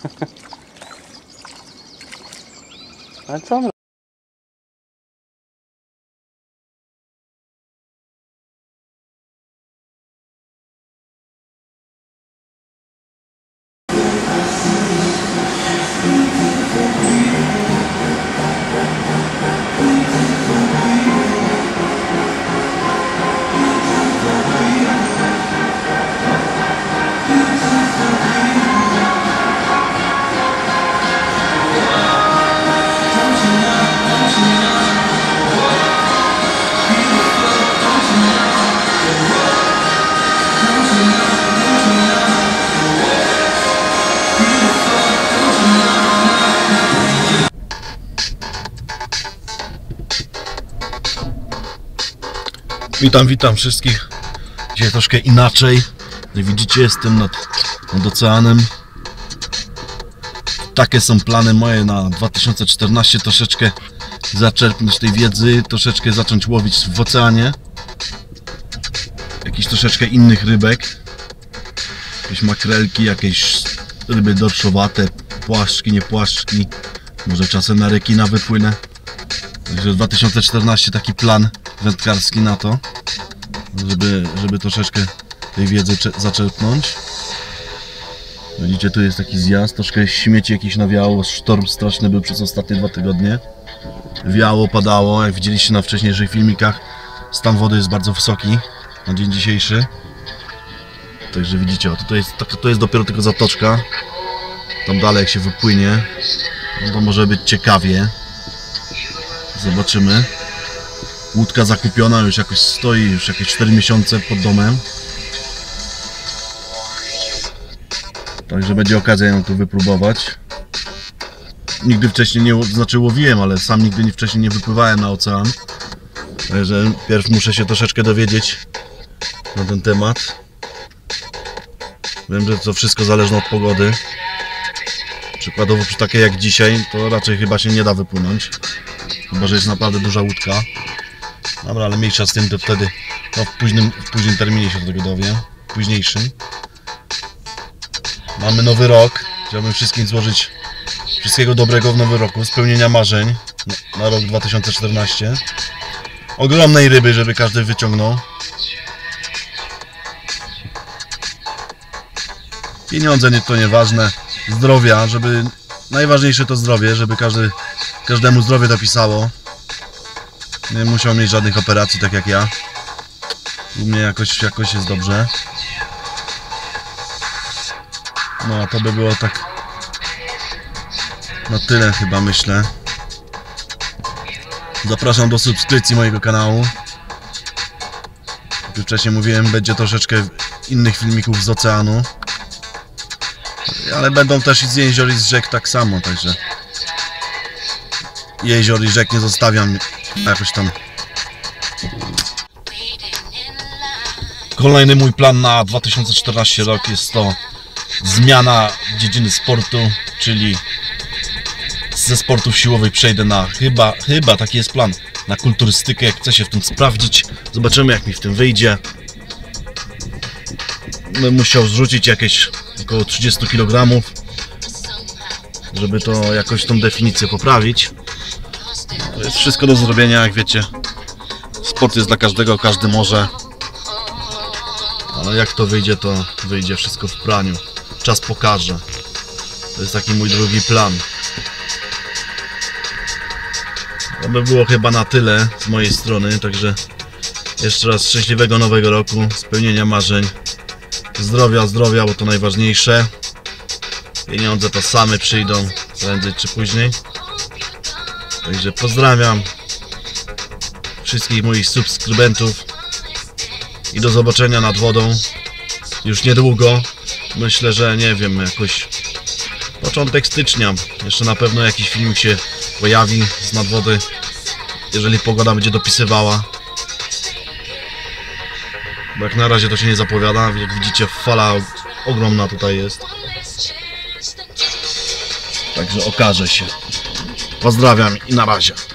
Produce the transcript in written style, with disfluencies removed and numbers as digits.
Ale co on? Witam wszystkich. Dzisiaj troszkę inaczej. Jak widzicie, jestem nad oceanem. Takie są plany moje na 2014. Troszeczkę zaczerpnąć tej wiedzy, troszeczkę zacząć łowić w oceanie. Jakiś troszeczkę innych rybek. Jakieś makrelki, jakieś ryby dorszowate, płaszczki, nie płaszczki. Może czasem na rekina wypłynę. Także 2014 taki plan wędkarski na to, żeby troszeczkę tej wiedzy zaczerpnąć. Widzicie, tu jest taki zjazd, troszkę śmieci jakiś nawiało, sztorm straszny był przez ostatnie 2 tygodnie. Wiało, padało, jak widzieliście na wcześniejszych filmikach, stan wody jest bardzo wysoki na dzień dzisiejszy. Także widzicie, o, to jest dopiero tylko zatoczka. Tam dalej jak się wypłynie, no to może być ciekawie. Zobaczymy. Łódka zakupiona, już jakoś stoi, już jakieś 4 miesiące pod domem. Także będzie okazja ją tu wypróbować. Nigdy wcześniej nie, znaczy łowiłem, ale sam nigdy wcześniej nie wypływałem na ocean. Także pierw muszę się troszeczkę dowiedzieć na ten temat. Wiem, że to wszystko zależy od pogody. Przykładowo przy takiej jak dzisiaj, to raczej chyba się nie da wypłynąć. Chyba że jest naprawdę duża łódka. Dobra, ale mniejsza z tym, to wtedy no, w późnym terminie się do tego dowiem. Późniejszym. Mamy nowy rok. Chciałbym wszystkim złożyć wszystkiego dobrego w nowym roku. Spełnienia marzeń na rok 2014. Ogromnej ryby, żeby każdy wyciągnął. Pieniądze to nieważne. Zdrowia, żeby... Najważniejsze to zdrowie, żeby każdemu zdrowie dopisało. Nie musiał mieć żadnych operacji, tak jak ja. U mnie jakoś jest dobrze. No, to by było tak na tyle chyba, myślę. Zapraszam do subskrypcji mojego kanału. Jak już wcześniej mówiłem, będzie troszeczkę innych filmików z oceanu. Ale będą też i z jezior i z rzek tak samo, także jezior i rzek nie zostawiam jakoś tam. Kolejny mój plan na 2014 rok jest to zmiana dziedziny sportu, czyli ze sportów siłowych przejdę na chyba taki jest plan, na kulturystykę. Chcę się w tym sprawdzić, zobaczymy jak mi w tym wyjdzie. Będę musiał zrzucić jakieś około 30 kg, żeby to jakoś tą definicję poprawić. To jest wszystko do zrobienia, jak wiecie. Sport jest dla każdego, każdy może. Ale jak to wyjdzie, to wyjdzie wszystko w praniu. Czas pokaże. To jest taki mój drugi plan. To by było chyba na tyle z mojej strony, także jeszcze raz szczęśliwego nowego roku, spełnienia marzeń. Zdrowia, bo to najważniejsze. Pieniądze to same przyjdą, prędzej czy później. Także pozdrawiam wszystkich moich subskrybentów i do zobaczenia nad wodą już niedługo. Myślę, że nie wiem, jakoś początek stycznia. Jeszcze na pewno jakiś filmik się pojawi z nadwody, jeżeli pogoda będzie dopisywała. Bo jak na razie to się nie zapowiada, jak widzicie fala ogromna tutaj jest. Także okaże się. Pozdrawiam i na razie.